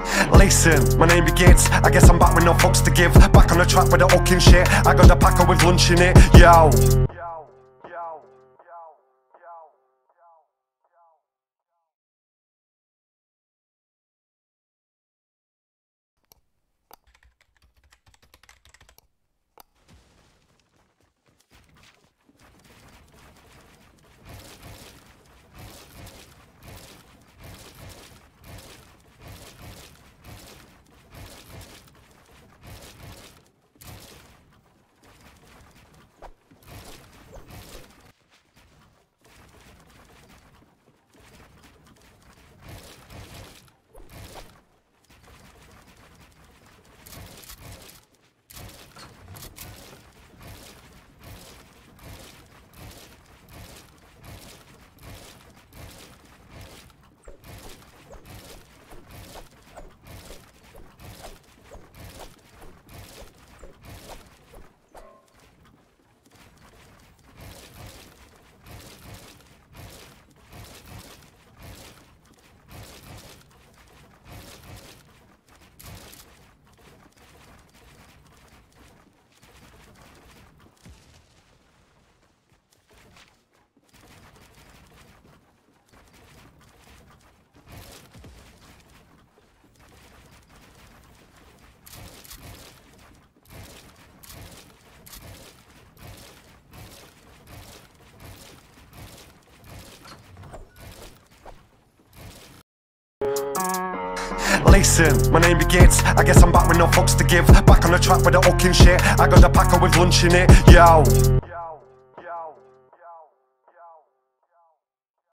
Listen, my name be Gates. I guess I'm back with no fucks to give. Back on the track with the hooking shit. I got a packer with lunch in it. Yo. Listen, my name be Gates. I guess I'm back with no fucks to give. Back on the track with the hooking shit. I got a packer with lunch in it. Yo.